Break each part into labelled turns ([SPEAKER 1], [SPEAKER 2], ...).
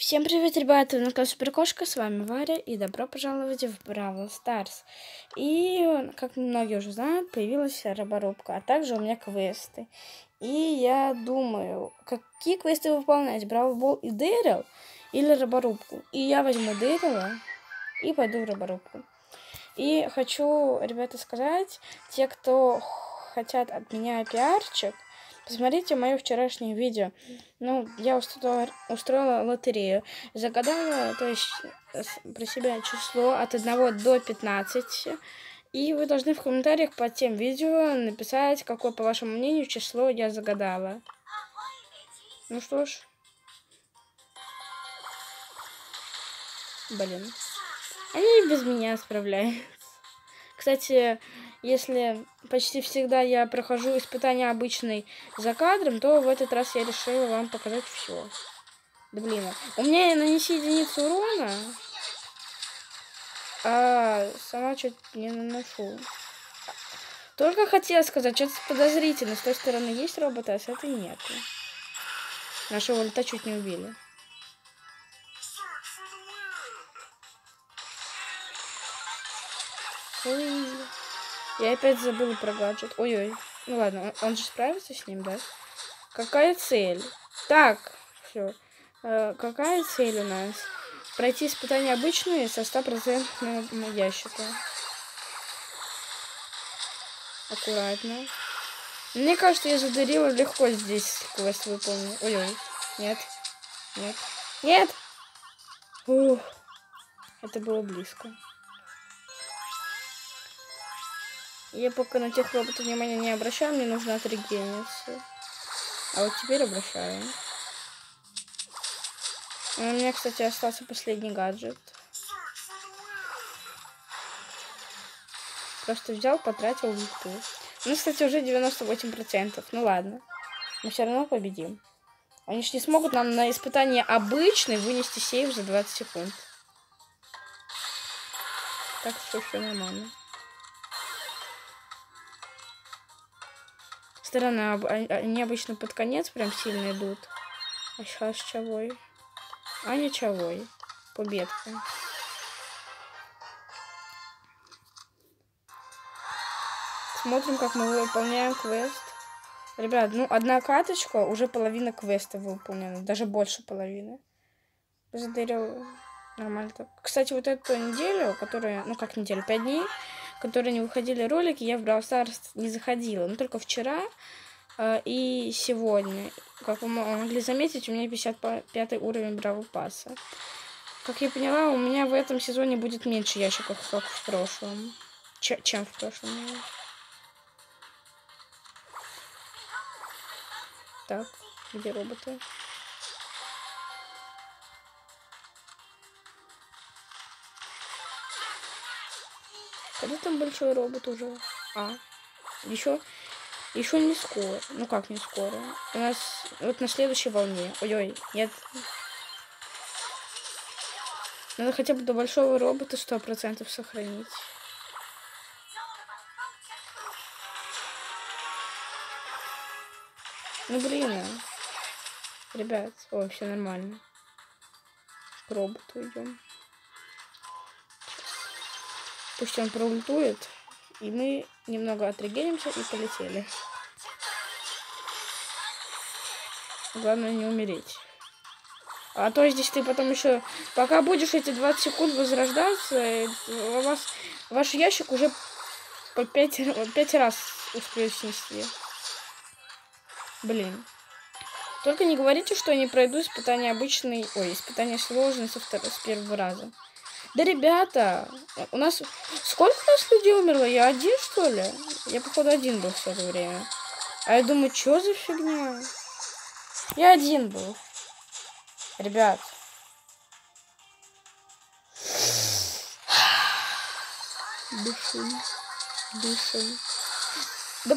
[SPEAKER 1] Всем привет, ребята! На канале Суперкошка, с вами Варя, и добро пожаловать в Бравл Старс. И, как многие уже знают, появилась роборубка, а также у меня квесты. И я думаю, какие квесты выполнять, Бравл Бол и Дэрил или роборубку. И я возьму Дэрила и пойду в роборубку. И хочу, ребята, сказать, те, кто хотят от меня пиарчик, посмотрите мое вчерашнее видео. Ну, я устроила лотерею. Загадала, то есть, про себя число от 1 до 15. И вы должны в комментариях под тем видео написать, какое, по вашему мнению, число я загадала. Ну что ж. Блин. Они без меня справляются. Кстати, если почти всегда я прохожу испытания обычной за кадром, то в этот раз я решила вам показать все. Да блин. У меня нанеси единицу урона, а сама чуть не наношу. Только хотела сказать, что-то подозрительно. С той стороны есть роботы, а с этой нет. Нашего ульта чуть не убили. Ой. Я опять забыла про гаджет. Ой-ой. Ну ладно, он же справится с ним, да? Какая цель? Так, все. Какая цель у нас? Пройти испытания обычные со 100% ящика. Аккуратно. Мне кажется, я задарила легко здесь квест выполнил. Ой-ой. Нет. Нет. Нет! Ух. Это было близко. Я пока на тех роботов внимания не обращаю, мне нужно отрегениться. А вот теперь обращаю. У меня, кстати, остался последний гаджет. Просто взял, потратил ульту. Ну, кстати, уже 98%. Ну ладно. Мы все равно победим. Они ж не смогут нам на испытание обычный вынести сейв за 20 секунд. Так что все нормально. Странно, они обычно под конец прям сильно идут. А сейчас чавой. А не чавой. Победка. Смотрим, как мы выполняем квест. Ребят, ну одна каточка, уже половина квеста выполнена. Даже больше половины. Задарил нормально так. Кстати, вот эту неделю, которая, ну как неделю, 5 дней, которые не выходили ролики, я в Brawl Stars не заходила. Но только вчера и сегодня. Как вы могли заметить, у меня 55 уровень Бравл Пасса. Как я поняла, у меня в этом сезоне будет меньше ящиков, как в прошлом. Чем в прошлом. Так, где роботы? Когда там большой робот уже? Еще не скоро. Ну как не скоро? У нас вот на следующей волне. Ой-ой, нет. Надо хотя бы до большого робота 100% сохранить. Ну блин. Ребят, все нормально. К роботу идем. Пусть он проультует. И мы немного отрегенимся и полетели. Главное не умереть. А то здесь ты потом еще... Пока будешь эти 20 секунд возрождаться, ваш ящик уже по 5 раз успеет снести. Блин. Только не говорите, что я не пройду испытание обычный... Ой, испытание сложное с первого раза. Да, ребята, у нас... Сколько у нас людей умерло? Я один, что ли? Я, походу, один был все это время. А я думаю, что за фигня? Я один был. Ребят. Дышим. Да...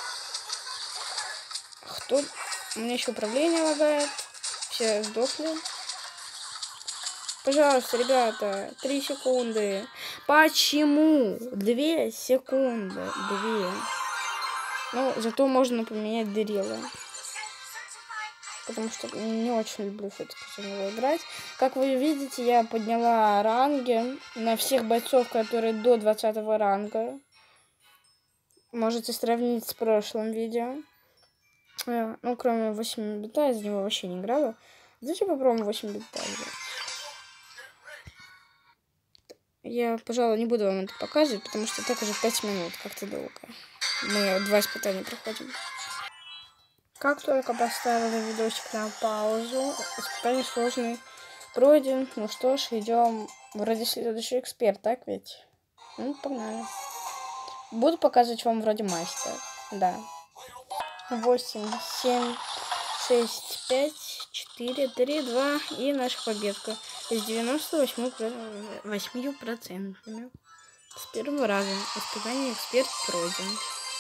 [SPEAKER 1] Кто... У меня еще управление лагает. Все сдохли. Пожалуйста, ребята, 3 секунды. Почему? 2 секунды. 2. Ну, зато можно поменять Дэрила. потому что не очень люблю все-таки за него играть. Как вы видите, я подняла ранги на всех бойцов, которые до 20 ранга. Можете сравнить с прошлым видео. Ну, кроме 8 бита, я за него вообще не играла. Давайте попробуем 8 бита играть. Я, пожалуй, не буду вам это показывать, потому что так уже 5 минут, как-то долго. Мы 2 испытания проходим. Как только поставили видосик на паузу, испытание сложное пройден. Ну что ж, идем. Вроде следующий эксперт, так ведь? Ну, погнали. Буду показывать вам вроде мастер. Да. 8, 7, 6, 5, 4, 3, 2 и наша победка. С 98%. С первого раза. Испытание эксперт пройден.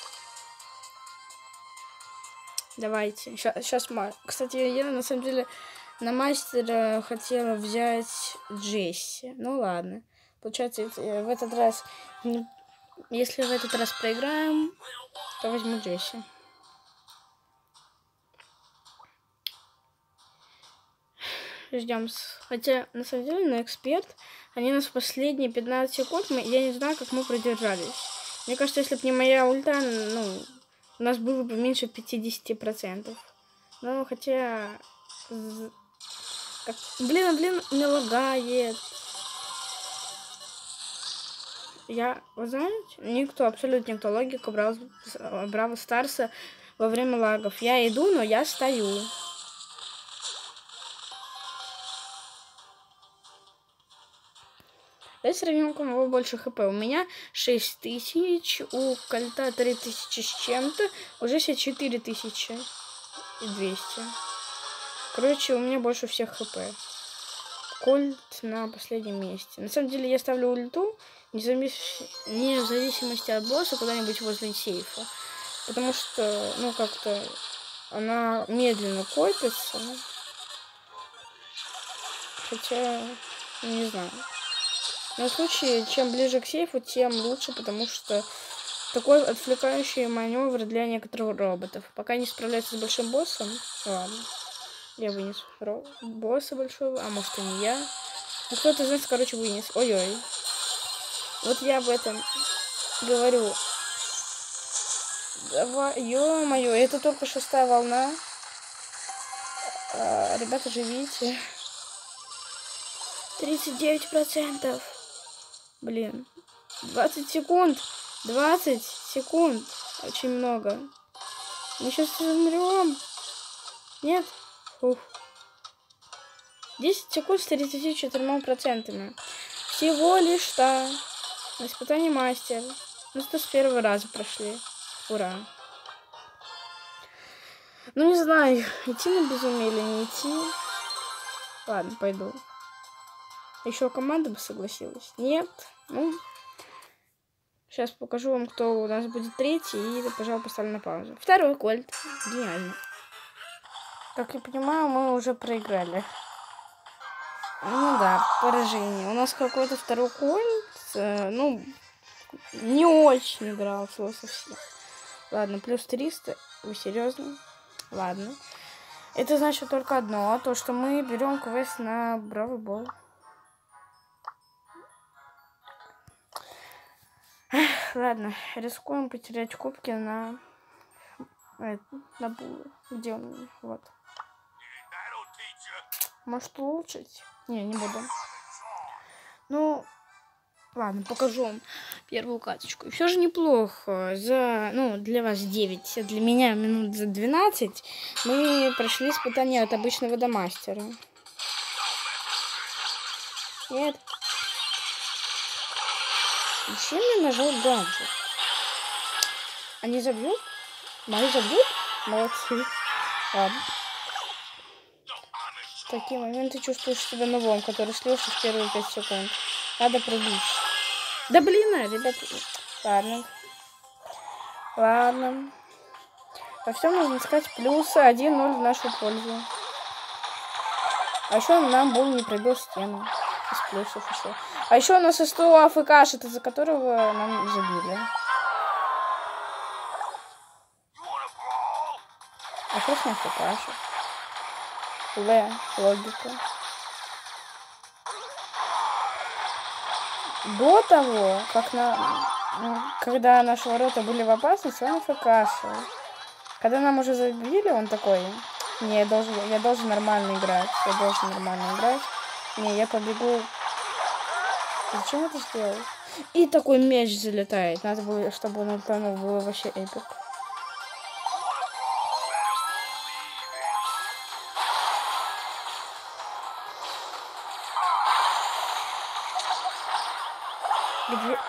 [SPEAKER 1] Давайте. Сейчас, кстати, я на самом деле на мастера хотела взять Джесси. Ну ладно. Получается, в этот раз, если в этот раз проиграем, то возьму Джесси. Ждем. Хотя, на самом деле, на эксперт, они нас в последние 15 секунд, я не знаю, как мы продержались. Мне кажется, если бы не моя ульта, ну, у нас было бы меньше 50%. Ну, хотя... Блин, не лагает. Вы знаете, абсолютно никто логику Браво Старса во время лагов. Я иду, но я стою. Давайте сравним, у кого больше хп. У меня 6000, у Кольта 3000 с чем-то, уже сейчас 4200. Короче, у меня больше всех хп. Кольт на последнем месте. На самом деле я ставлю ульту, вне зависимости от босса, куда-нибудь возле сейфа. Потому что, ну, как-то она медленно копится. Хотя, не знаю. Но в случае, чем ближе к сейфу, тем лучше, потому что такой отвлекающий маневр для некоторых роботов. Пока не справляется с большим боссом, ладно. Я вынес босса большого, а может и не я. Ну кто-то из нас, короче, вынес. Ой-ой. Вот я об этом говорю. Давай, ё-моё, это только 6-я волна. Ребята, живите. 39%. Блин. 20 секунд. 20 секунд. Очень много. Мы сейчас умрем. Нет? Ух. 10 секунд с 34%. Всего лишь что. Испытание мастер. Ну, что с первого раза прошли. Ура. Ну, не знаю, идти на безумие или не идти. Ладно, пойду. Еще команда бы согласилась. Нет. Ну, сейчас покажу вам, кто у нас будет третий. И, пожалуй, поставлю на паузу. Второй Кольт. Гениально. Как я понимаю, мы уже проиграли. Ну да, поражение. У нас какой-то второй Кольт. Ну, не очень играл совсем. Ладно, плюс 300. Вы серьезно? Ладно. Это значит только одно. То, что мы берем квест на Бравый Бол. Ладно, рискуем потерять кубки на булы. Где он у меня? Вот. Может улучшить? Не буду. Ну, ладно, покажу вам первую каточку. Все же неплохо. Для вас 9, а для меня минут за 12 мы прошли испытание от обычного до мастера. Нет. Зачем я нажал гаджет? Они забьют? Мои забьют? Молодцы. Ладно. В такие моменты чувствуешь себя новым, который слился в первые 5 секунд. Надо пробить. Да блин, ребят. Ладно. Во всем нужно сказать плюс 1-0 в нашу пользу. А еще нам был не пробил стену. Из плюсов еще. А еще у нас СТО АФКшит, из-за которого нам забили. А что с АФКшит? Логика. До того, когда наши ворота были в опасности, он фкшил. Когда нам уже забили, он такой: не, я должен нормально играть. Не, я побегу. Зачем это сделал? И такой мяч залетает. Надо было, чтобы он утонул. Было вообще эпик. Где?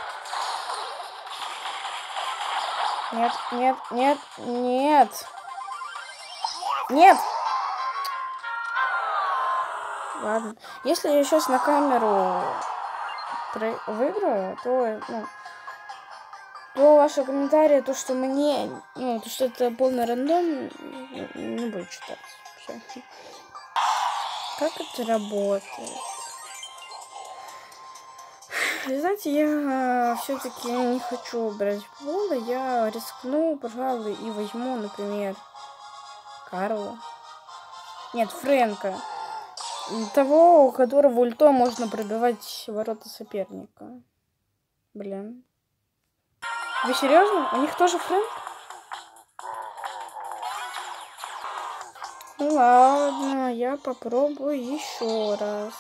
[SPEAKER 1] Нет. Ладно. Если я сейчас на камеру выиграю, то ваши комментарии, то, что мне, то, что это полный рандом, не будет читать. Все. Как это работает? Знаете, я все-таки не хочу брать Пола, я рискну, пожалуй, и возьму, например, Карла. Нет, Фрэнка. Того, у которого ультой можно пробивать ворота соперника. Блин. Вы серьезно? У них тоже Фрэнк? Ну ладно, я попробую еще раз.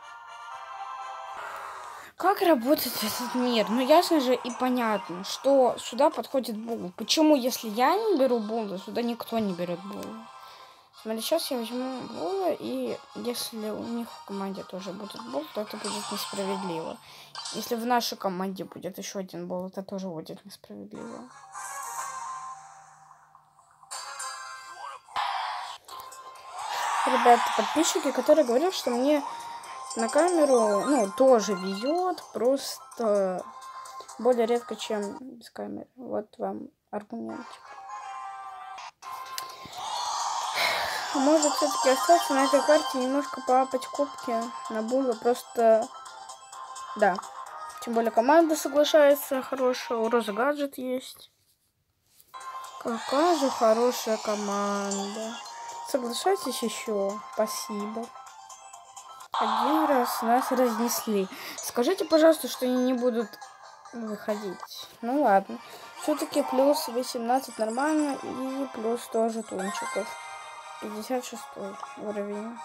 [SPEAKER 1] Как работает этот мир? Ну, ясно же и понятно, что сюда подходит Бул. Почему, если я не беру Була, сюда никто не берет Була? Смотри, сейчас я возьму Була, и если у них в команде тоже будет Бул, то это будет несправедливо. Если в нашей команде будет еще один Бул, это тоже будет несправедливо. Ребята, подписчики, которые говорят, что мне на камеру, тоже везет, просто более редко, чем без камеры. Вот вам аргументик. Может все-таки остаться на этой карте, немножко поапать кубки на Була, просто, да. Тем более команда соглашается хорошая, у Розы гаджет есть. Какая же хорошая команда. Соглашайтесь еще, спасибо. Один раз нас разнесли. Скажите, пожалуйста, что они не будут выходить. Ну ладно. Все-таки плюс 18 нормально. И плюс тоже тунчиков. 56 уровень.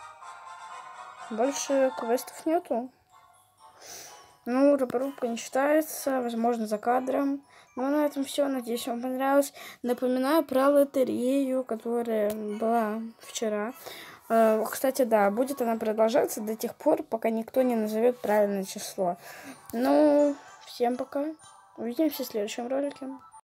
[SPEAKER 1] Больше квестов нету. Ну, рубрика не считается. Возможно, за кадром. Ну, на этом все. Надеюсь, вам понравилось. Напоминаю про лотерею, которая была вчера. Кстати, да, будет она продолжаться до тех пор, пока никто не назовет правильное число. Ну, всем пока. Увидимся в следующем ролике.